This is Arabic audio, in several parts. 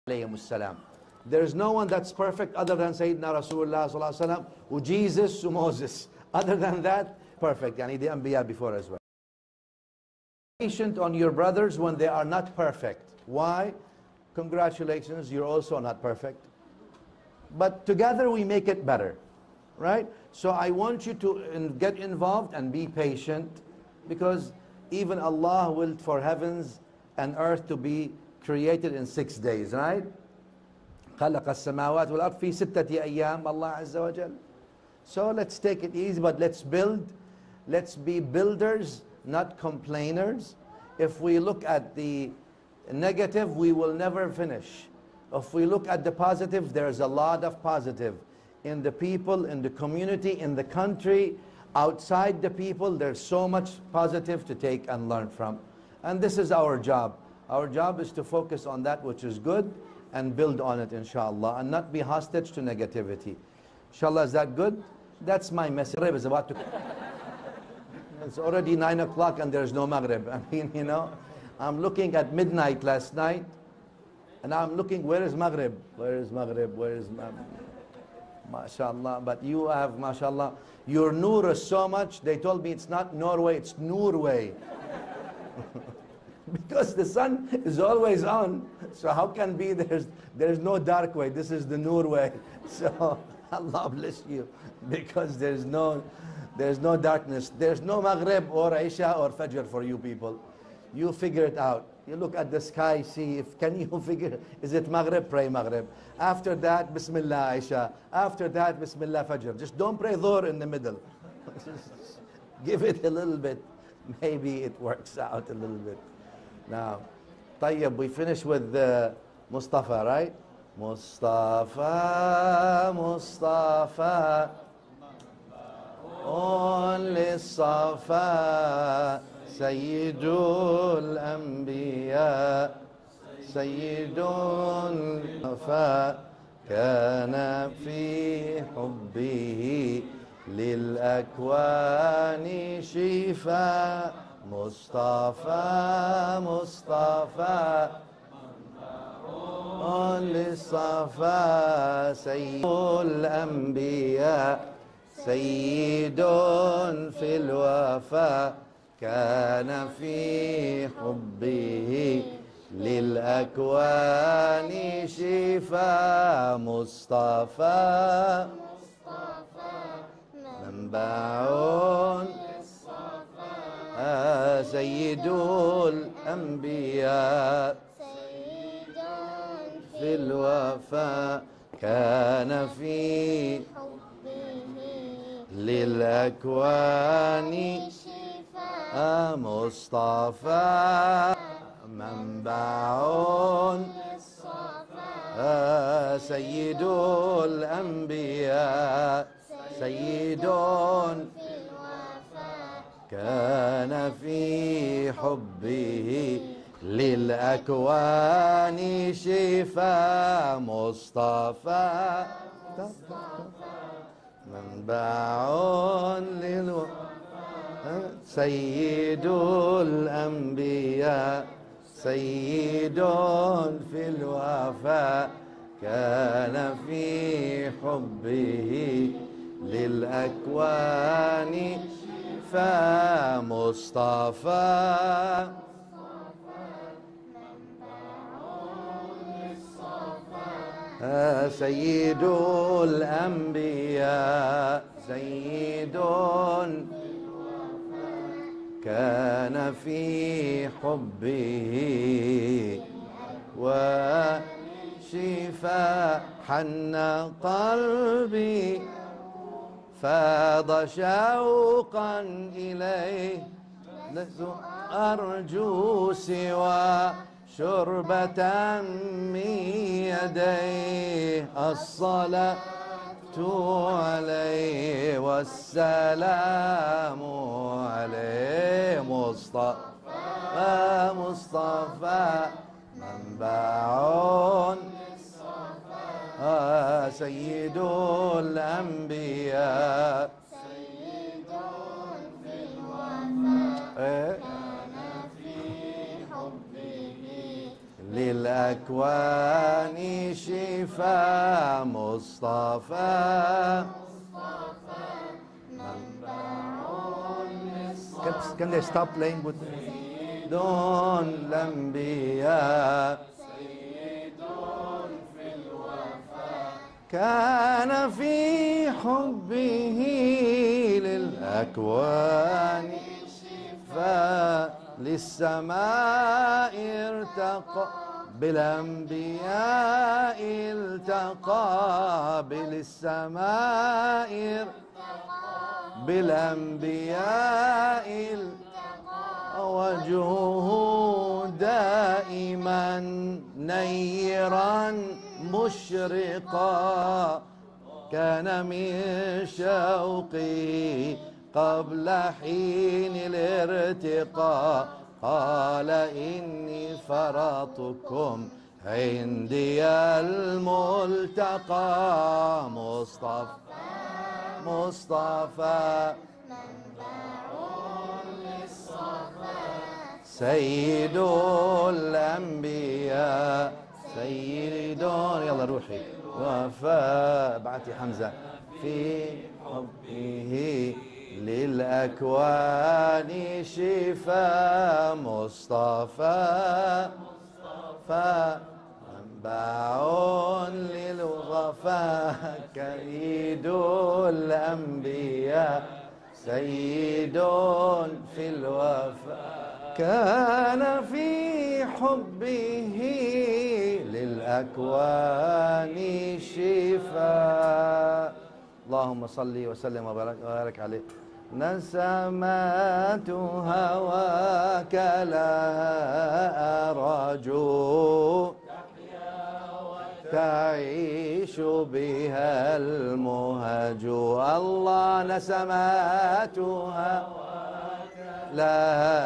alayhimus salam. There is no one that's perfect other than Sayyidina Rasulullah sallallahu alaihi wasallam, who Jesus, who Moses. Other than that, perfect. Yani the Anbiya before as well. Patient on your brothers when they are not perfect. Why? Congratulations, you're also not perfect. But together we make it better, right? So I want you to get involved and be patient, because even Allah willed for heavens and earth to be created in 6 days, right? خلق السماوات والأرض في 6 أيام الله عز وجل. So let's take it easy, but let's build. Let's be builders, not complainers. If we look at the negative, we will never finish. If we look at the positive, there's a lot of positive in the people, in the community, in the country, outside the people. There's so much positive to take and learn from. And this is our job. Our job is to focus on that which is good and build on it, inshallah, and not be hostage to negativity. Inshallah, is that good? That's my message. Maghrib is about to... It's already 9 o'clock and there's no Maghrib. I mean, you know, I'm looking at midnight last night, and I'm looking, where is Maghrib? Where is Maghrib? Where is Maghrib? MashaAllah. But you have, MashaAllah, your nur is so much, they told me it's not Norway, it's Norway. Because the sun is always on. So how can be there's no dark way? This is the Nur way. So Allah bless you, because there's no darkness. There's no Maghrib or Isha or Fajr for you people. You figure it out. You look at the sky, see if can you figure, is it Maghrib? Pray Maghrib. After that, Bismillah Isha. After that, Bismillah Fajr. Just don't pray Dhuhr in the middle. Just give it a little bit. Maybe it works out a little bit. Now, طيب, we finish with Mustafa, right? Mustafa, Mustafa, للصفا سيد الأنبياء سيد الوفا كان في حبه للأكوان شفاء مصطفى مصطفى للصفا سيد الأنبياء سيد في الوفا كان في حبه للأكوان شفاء مصطفى منبع سيد الأنبياء في الوفا كان في للأكوان مصطفى منبع سيد الأنبياء سيد كان في حبه للأكوان شفاء مصطفى منبع سيد الأنبياء سيد في الوفاء كان في حبه للأكوان فمصطفى سيد الأنبياء سيد كان في حبه وشفاء حن قلبي فاض شوقا إليه أرجو سوى شربة من يديه الصلاة عليه والسلام عليه مصطفى مصطفى منبع سيد الأنبياء سيد في الوفاء كان في حبه للأكوان شفاء مصطفى. Can they stop playing with دون الأنبياء كان في حبه للأكوان شفاء للسماء ارتقى بالأنبياء التقى بالسماء بالأنبياء وجهه دائما نيرا مشرقا كان من شوقي قبل حين الارتقاء قال إني فرطكم عندي الملتقى مصطفى مصطفى سيد الأنبياء سيد يلا روحي وفاء بعتي حمزة في حبه للأكوان شفاء مصطفى منبع للوفاء كيد الأنبياء سيد في الوفاء كان في حبه للأكوان شفاء. اللهم صل وسلم وبارك عليه. نسمات هواك لا أرجو تعيش بها المهج الله نسمات هواك لا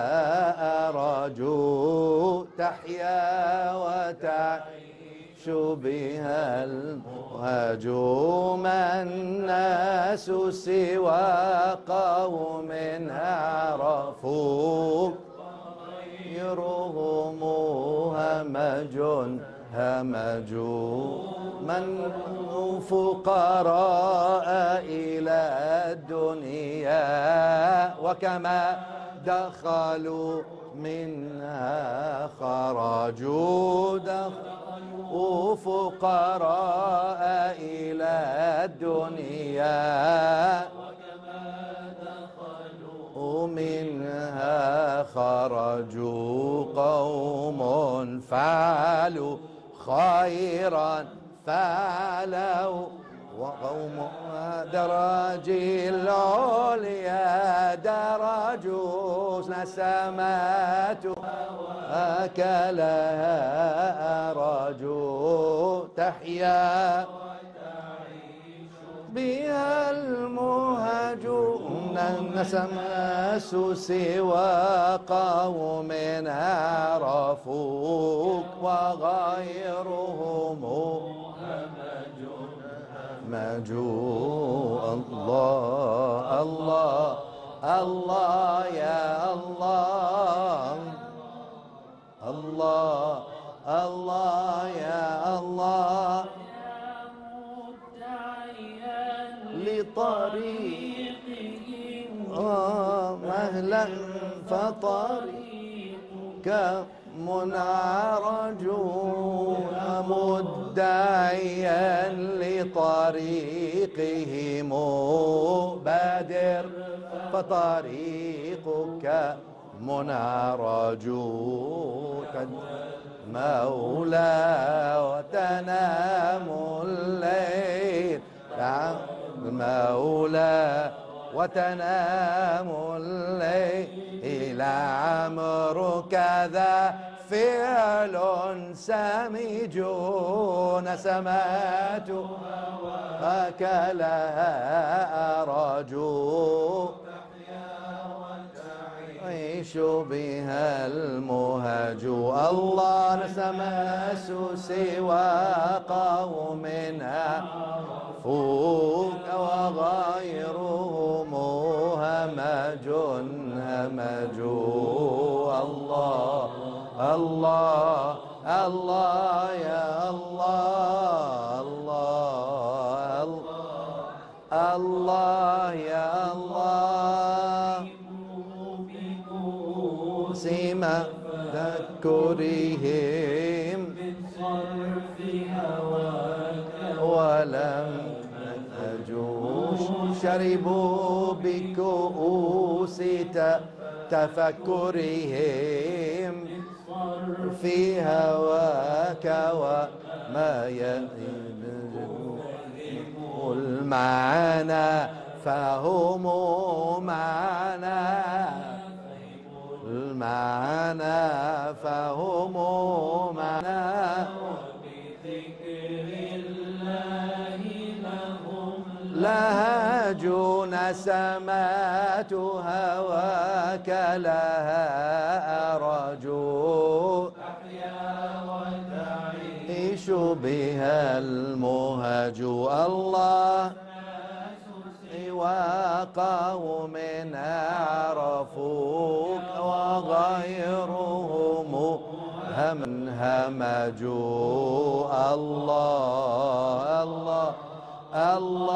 أرجو تحيا وتعيش بها المهج ما الناس سوى قوم عرفوا غيرهم همج من فقراء إلى الدنيا وكما دخلوا منها خرجوا فقراء إلى الدنيا منها خرجوا قوم فعلوا خيرا فعلوا وقوم درج العليا درجوا نسمات أكلها أرجو تحيا بها المهج نسماس سوى قوم عرفوك وغيرهم همجوا الله الله الله يا الله الله الله يا الله لطريقهم مهلا فطريقك منعرج مدعيا لطريقهم بادر فطريقك منعرج مولى وتنام الليل المولى وتنام الليل عمرك ذا فعل سمج نسمات أكلها أرجو عيش بها المهج الله نسماس سوى قوم فوق وغيرهم همج همج الله الله الله يا الله الله الله يا الله سيما تذكرهم ولم تجوش شربوا بكؤوس تفكرهم في هواك وما قل معنا فهم معنا معنا فهم معنا لهجوا نسمات هواك لها أرجو يعيش بها المهج الله وقوم عرفوك وغيرهم همجوا الله الله الله